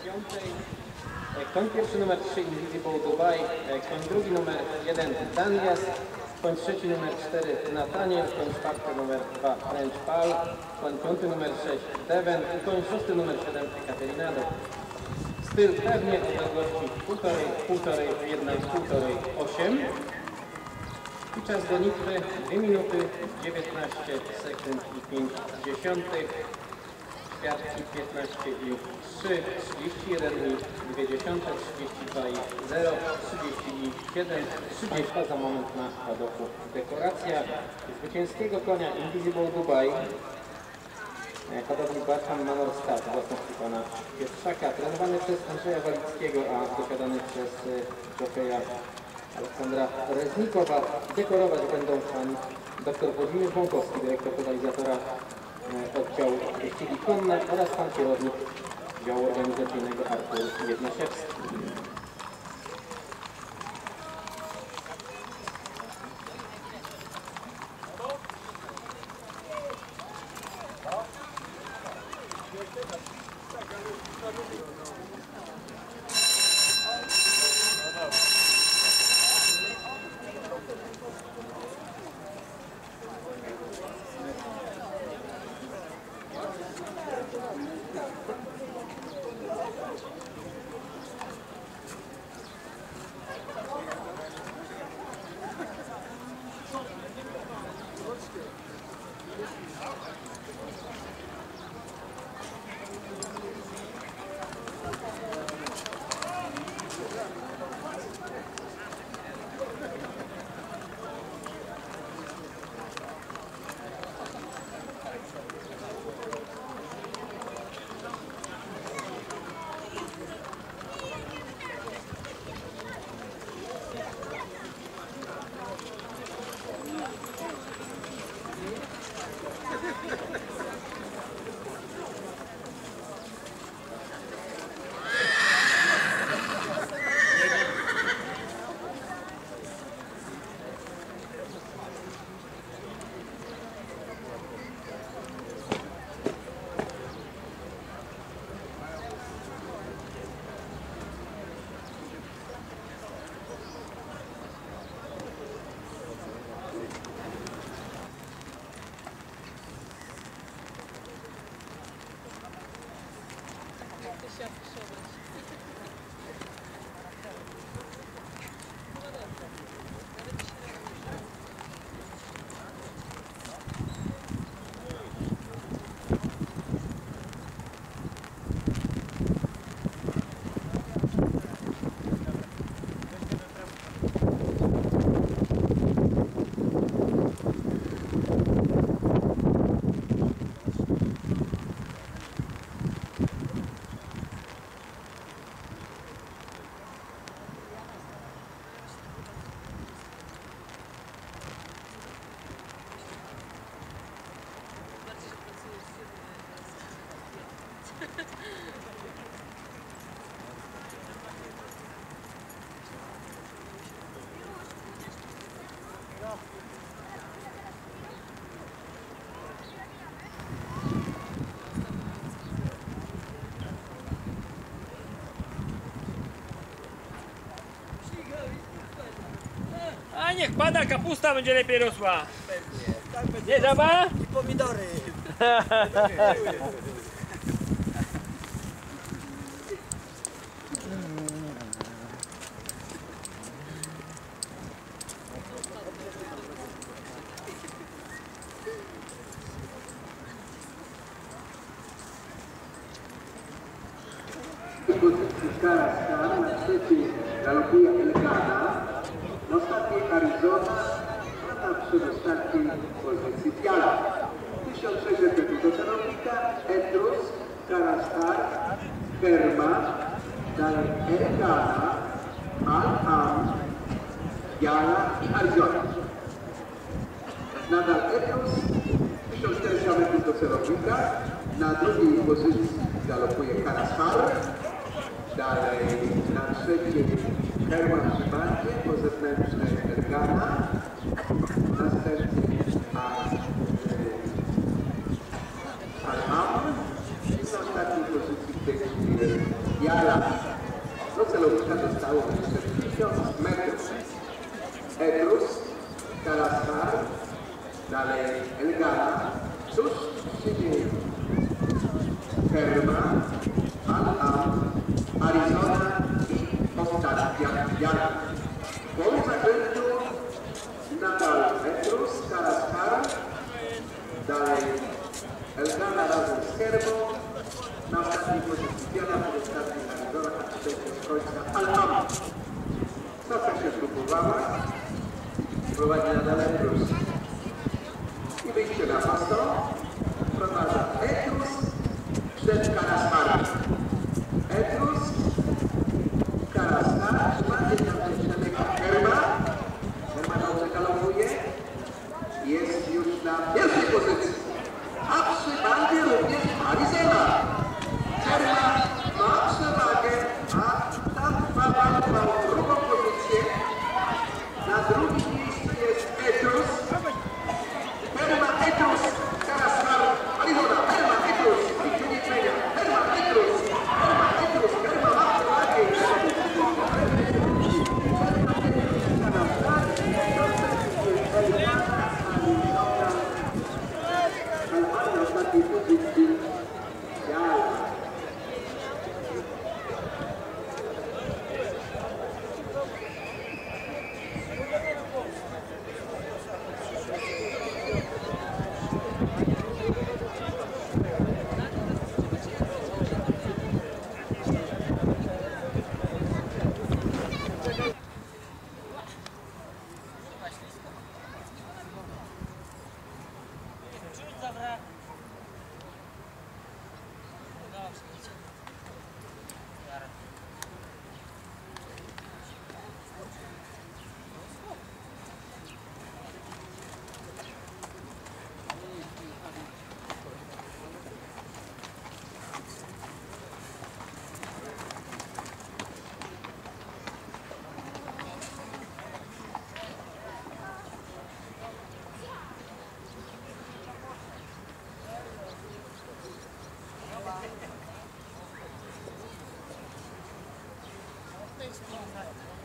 piątej. Koń pierwszy numer 3 Invisible Dubai, koń drugi numer 1 Danias, koń trzeci numer 4 Nathaniel, koń czwarty numer 2 French Paul, koń piąty numer 6 Devon i koń szósty numer 7 Ekaterinado. Styl pewnie odległości 1,5, 8. I czas gonitwy 2 minuty 19 sekund i 5 dziesiątych. Kwiatki 15 i 3, 31 i 2 dziesiąte, 32 i 0, 30 i 7, 30 za moment na padoku. Dekoracja zwycięskiego konia Invisible Dubai. Hodowli Barham Manor Stad, własności pana Pietrzaka, trenowany przez Andrzeja Walickiego, a posiadany przez jokeja Aleksandra Reznikowa. Dekorować będą pan dr Włodzimierz Bąkowski, dyrektor totalizatora oddziału wyścigi konne oraz pan kierownik działu organizacyjnego Artur Jednasiewski. A niech pada, kapusta będzie lepiej rosła. Nie żaba? I pomidory. Karas na trzeciej galopuje Elgana, na ostatniej Arizona, a na przedostatniej pozycji Fiala. 1600 metrów do celownika, Etrus, Karastar, Herman, dalej Elgana, Al-Am, Fiala i Arizona. Nadal Etrus, 1400 metrów do celownika, na drugiej pozycji galopuje Karastar. Dalej na trzeciej Herman przy bandzie, po zewnętrznej Elgana, następnie Al-Am i na ostatniej pozycji w tej chwili jest Jala. Do celownika zostało jeszcze 1000 metrów. Etrus, Kalasar, dalej Elgana, tuż przy niej Kerma, Al-Am, Arizona i ostatnia Jala. W połowie zakrętu nadal Etrus, Kalasar, dalej Elgana razem z Kermą, na ostatniej pozycji Jala, na ostatniej Arizona, a trzeciej z końca Al-Am. Stopa się zgrupowała, prowadzi nadal Etrus. I wyjście na pasto, prowadza Etrus przed Karasmarem. Etrus, Karasmar, trzymacie tam przeczytanego Kerma. Kerma dobrze galopuje. Jest już na pierwszej pozycji. A przy bandzie również Arizona. Kerma ma przewagę, a tam dwa bandy mają drugą pozycję. Na drugim miejscu jest Etrus. Kerma, Etrus, Karasmar, Arizona, Kerma, Etrus, nikt się nie zmienia. Kerma, Etrus, Kerma, Etrus, Kerma ma przewagę. Na ostatniej pozycji Jala. Thanks.